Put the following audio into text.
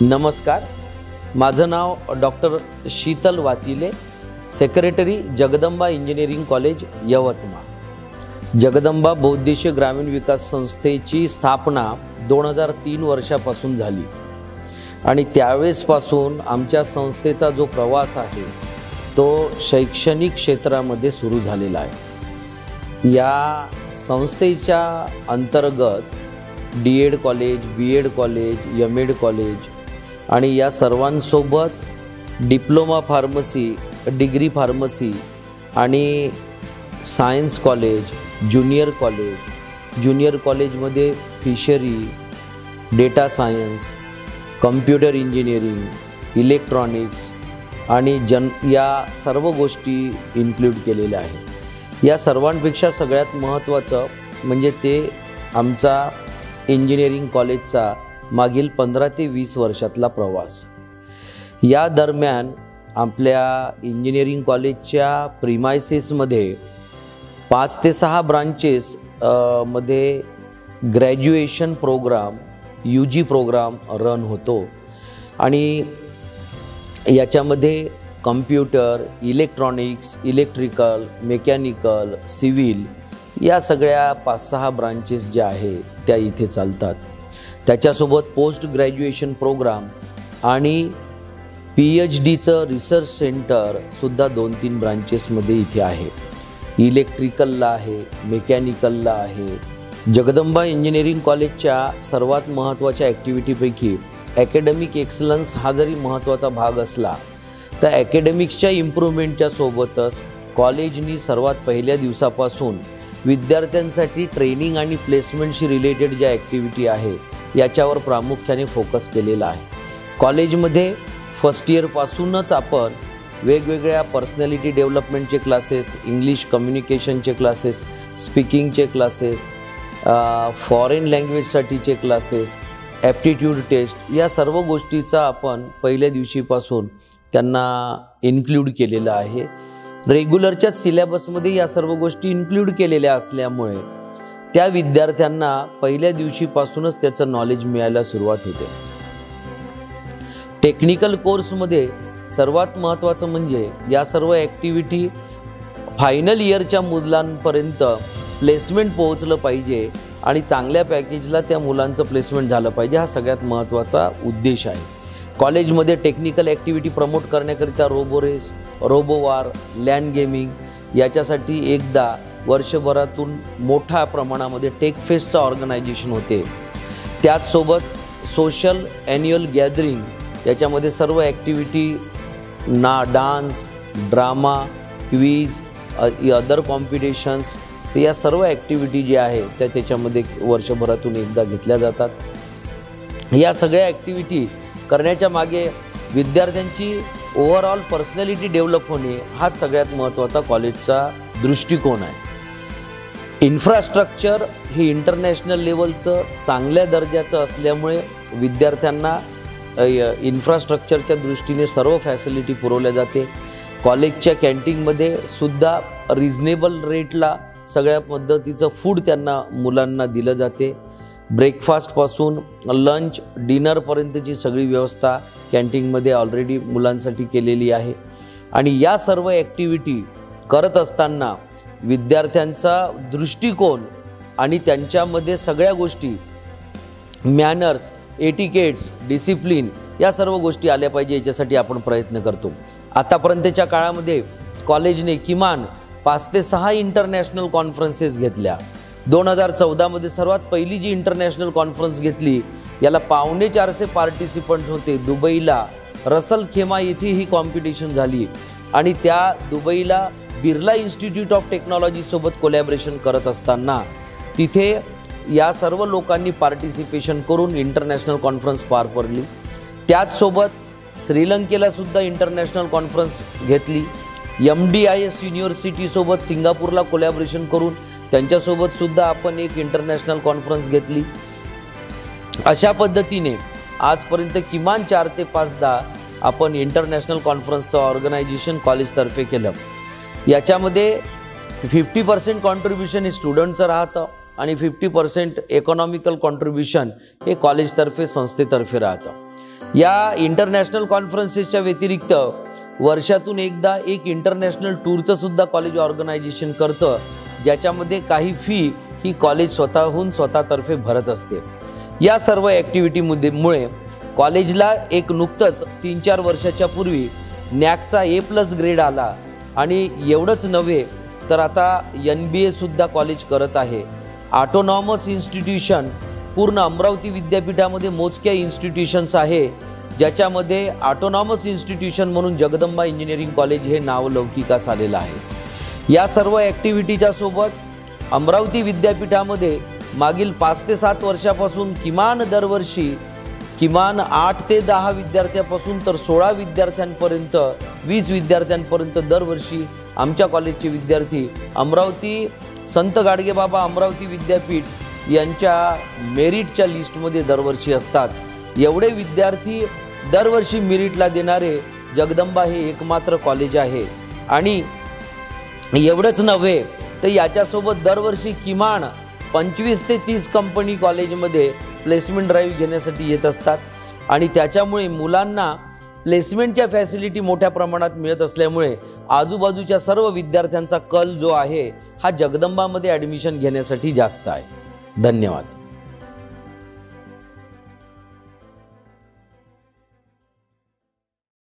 नमस्कार, माझं नाव doctor Sheetal Watile, secretary Jagdamba engineering college Yavatmal. Jagdamba बहुउद्देशीय ग्रामीण विकास संस्थेची स्थापना 2003 वर्षापासून झाली आणि त्यावेळेसपासून आमच्या संस्थेचा जो प्रवास आहे तो शैक्षणिक क्षेत्रामध्ये सुरू झालेला आहे। या संस्थेच्या अंतर्गत D Ed college, B Ed college, M Ed college आणि या सर्वांसोबत डिप्लोमा फार्मसी, डिग्री फार्मसी आणि सायन्स कॉलेज, ज्युनियर कॉलेजमध्ये fishery, data science, computer engineering, electronics आणि या सर्व गोष्टी इन्क्लूड केलेल्या आहेत। या सर्वांपेक्षा सगळ्यात महत्त्वाचं म्हणजे ते आमचा इंजिनिअरिंग कॉलेजचा मागील 15 ते 20 वर्षातला प्रवास। या दरम्यान आपल्या इंजिनिअरिंग कॉलेजच्या प्रिमायसेसमध्ये 5 ते 6 ब्रांचेस मध्ये graduation program, UG program run होतो आणि याच्यामध्ये computer, electronics, electrical, mechanical, civil या सगळ्या 5-6 ब्रांचेस ज्या आहेत त्या इथे चालतात। त्याच्यासोबत पोस्ट ग्रॅज्युएशन प्रोग्राम आणि PhDचं रिसर्च सेंटरसुद्धा 2-3 ब्रांचेसमध्ये इथे आहे। इलेक्ट्रिकलला आहे, मेकॅनिकलला आहे। जगदंबा इंजिनिअरिंग कॉलेजच्या सर्वात महत्त्वाच्या ॲक्टिव्हिटीपैकी ॲकॅडमिक एक्सलन्स हा जरी महत्त्वाचा भाग असला तर ॲकॅडमिक्सच्या इम्प्रूव्हमेंटच्या सोबतच कॉलेजनी सर्वात पहिल्या दिवसापासून विद्यार्थ्यांसाठी ट्रेनिंग आणि प्लेसमेंटशी रिलेटेड ज्या ॲक्टिव्हिटी आहे याच्यावर प्रामुख्याने फोकस केलेला आहे। कॉलेजमध्ये फर्स्ट इयरपासूनच आपण वेगवेगळ्या पर्सनॅलिटी डेव्हलपमेंटचे क्लासेस, इंग्लिश कम्युनिकेशनचे क्लासेस, स्पीकिंगचे क्लासेस, फॉरेन लँग्वेजसाठीचे क्लासेस, ॲप्टिट्यूड टेस्ट या सर्व गोष्टीचा आपण पहिल्या दिवशीपासून त्यांना इन्क्लूड केलेलं आहे। रेग्युलरच्या सिलेबसमध्ये या सर्व गोष्टी इन्क्लूड केलेल्या असल्यामुळे त्या विद्यार्थ्यांना पहिल्या दिवशीपासूनच त्याचं नॉलेज मिळायला सुरुवात होते। टेक्निकल कोर्समध्ये सर्वात महत्त्वाचं म्हणजे या सर्व ॲक्टिव्हिटी फायनल इयरच्या मुलांपर्यंत प्लेसमेंट पोहोचलं पाहिजे आणि चांगल्या पॅकेजला त्या मुलांचं प्लेसमेंट झालं पाहिजे, हा सगळ्यात महत्त्वाचा उद्देश आहे। कॉलेजमध्ये टेक्निकल ॲक्टिव्हिटी प्रमोट करण्याकरिता robo race, robo war, land gaming याच्यासाठी एकदा वर्षभरातून मोठ्या प्रमाणामध्ये टेक फेस्टचं ऑर्गनायझेशन होते। त्याचसोबत सोशल ॲन्युअल गॅदरिंग याच्यामध्ये सर्व activity dance, drama, quiz, other competitions तर या सर्व ॲक्टिव्हिटी ज्या आहेत त्या त्याच्यामध्ये वर्षभरातून एकदा घेतल्या जातात। या सगळ्या ॲक्टिव्हिटी करण्याच्या मागे विद्यार्थ्यांची ओव्हरऑल पर्सनॅलिटी डेव्हलप होणे हाच सगळ्यात महत्त्वाचा कॉलेजचा दृष्टिकोन आहे। इन्फ्रास्ट्रक्चर हे इंटरनॅशनल लेवलचं चांगल्या दर्जाचं असल्यामुळे विद्यार्थ्यांना इन्फ्रास्ट्रक्चरच्या दृष्टीने सर्व फॅसिलिटी पुरवल्या जाते। कॉलेजच्या कॅन्टीनमध्ये सुद्धा रिजनेबल रेटला सगळ्या पद्धतीचं फूड त्यांना मुलांना दिलं जाते। ब्रेकफास्टपासून लंच, डिनरपर्यंतची सगळी व्यवस्था कॅन्टीनमध्ये ऑलरेडी मुलांसाठी केलेली आहे आणि या सर्व ॲक्टिव्हिटी करत असताना विद्यार्थ्यांचा दृष्टिकोन आणि त्यांच्यामध्ये सगळ्या गोष्टी मॅनर्स, एटिकेट्स, डिसिप्लिन या सर्व गोष्टी आल्या पाहिजे याच्यासाठी आपण प्रयत्न करतो। आतापर्यंतच्या काळामध्ये कॉलेजने किमान 5 ते 6 इंटरनॅशनल कॉन्फरन्सेस घेतल्या। 2014 मध्ये सर्वात पहिली जी इंटरनॅशनल कॉन्फरन्स घेतली याला 450 पार्टिसिपंट होते। दुबईला रसल खेमा येथे ही कॉम्पिटिशन झाली आणि त्या दुबईला बिर्ला इन्स्टिट्यूट ऑफ टेक्नॉलॉजी सोबत कोलॅबरेशन करत असताना तिथे या सर्व लोकांनी पार्टिसिपेशन करून इंटरनॅशनल कॉन्फरन्स पार पडली। त्याचसोबत श्रीलंकेला सुद्धा इंटरनॅशनल कॉन्फरन्स घेतली। MDIS युनिव्हर्सिटीसोबत सिंगापूरला कोलॅबरेशन करून त्यांच्यासोबत सुद्धा आपण एक इंटरनॅशनल कॉन्फरन्स घेतली। अशा पद्धतीने आजपर्यंत किमान 4 ते 5दा आपण इंटरनॅशनल कॉन्फरन्सचं ऑर्गनायझेशन कॉलेजतर्फे केलं। याच्यामध्ये 50% कॉन्ट्रीब्युशन हे स्टुडंटचं राहतं आणि 50% इकॉनॉमिकल कॉन्ट्रीब्युशन हे कॉलेजतर्फे, संस्थेतर्फे राहतं। या इंटरनॅशनल कॉन्फरन्सेसच्या व्यतिरिक्त वर्षातून एकदा एक इंटरनॅशनल टूरचं सुद्धा कॉलेज ऑर्गनायझेशन करतं, ज्याच्यामध्ये काही फी ही कॉलेज स्वतःतर्फे भरत असते। या सर्व ॲक्टिव्हिटीमुळे कॉलेजला एक नुकतंच 3-4 वर्षाच्या पूर्वी नॅकचा A+ ग्रेड आला आणि एवढंच नव्हे तर आता NBA सुद्धा कॉलेज करत आहे। ऑटोनॉमस इन्स्टिट्यूशन पूर्ण अमरावती विद्यापीठामध्ये मोजक्या इन्स्टिट्यूशन्स आहे, ज्याच्यामध्ये ऑटोनॉमस इन्स्टिट्यूशन म्हणून जगदंबा इंजिनिअरिंग कॉलेज हे नाव लौकिकास आलेलं आहे। या सर्व ॲक्टिव्हिटीच्या सोबत अमरावती विद्यापीठामध्ये मागील 5 ते 7 वर्षापासून किमान दरवर्षी 8 ते 10 विद्यार्थ्यांपासून तर 16 विद्यार्थ्यांपर्यंत 20 विद्यार्थ्यांपर्यंत दरवर्षी आमच्या कॉलेजचे विद्यार्थी अमरावती संत गाडगेबाबा अमरावती विद्यापीठ यांच्या मेरिटच्या लिस्टमध्ये दरवर्षी असतात। एवढे विद्यार्थी दरवर्षी मेरिटला देणारे जगदंबा हे एकमात्र कॉलेज आहे। आणि एवढंच नव्हे तर याच्यासोबत दरवर्षी किमान 25 ते 30 कंपनी कॉलेजमध्ये प्लेसमेंट ड्राईव्ह घेण्यासाठी येत असतात आणि त्याच्यामुळे मुलांना प्लेसमेंटच्या फॅसिलिटी मोठ्या प्रमाणात मिळत असल्यामुळे आजूबाजूच्या सर्व विद्यार्थ्यांचा कल जो आहे हा जगदंबामध्ये ॲडमिशन घेण्यासाठी जास्त आहे। धन्यवाद।